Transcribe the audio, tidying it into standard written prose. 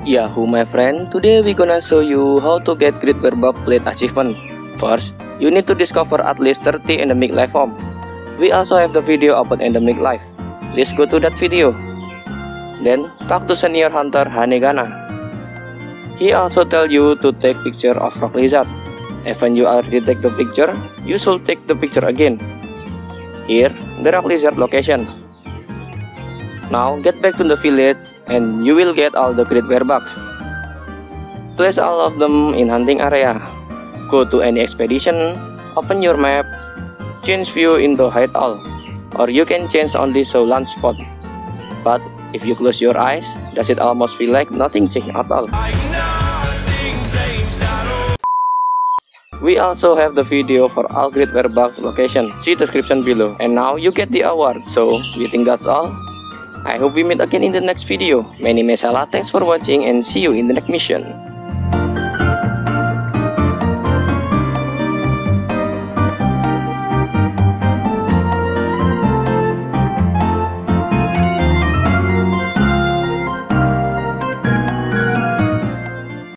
Yahoo my friend, today we gonna show you how to get Great Werebug Plate achievement. First, you need to discover at least 30 endemic life form. We also have the video about endemic life. Let's go to that video. Then, talk to senior hunter Hanegana. He also tell you to take picture of rock lizard. Even you already take the picture, you should take the picture again. Here, the rock lizard location. Now get back to the village and you will get all the Great Werebugs. Place all of them in hunting area. Go to any expedition, open your map, change view into hide all, or you can change only show launch spot. But if you close your eyes, does it almost feel like nothing changed at all? We also have the video for all Great Werebugs location, see description below. And now you get the award, so we think that's all. I hope we meet again in the next video. Many mesala, thanks for watching and see you in the next mission.